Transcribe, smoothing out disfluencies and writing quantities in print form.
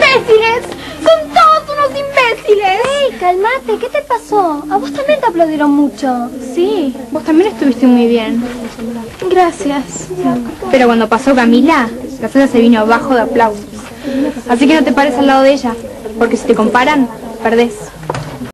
imbéciles! ¡Son todos unos imbéciles! ¡Ey, calmate! ¿Qué te pasó? A vos también te aplaudieron mucho. Sí, vos también estuviste muy bien. Gracias. Pero cuando pasó Camila, la sala se vino abajo de aplausos. Así que no te pares al lado de ella, porque si te comparan, perdés.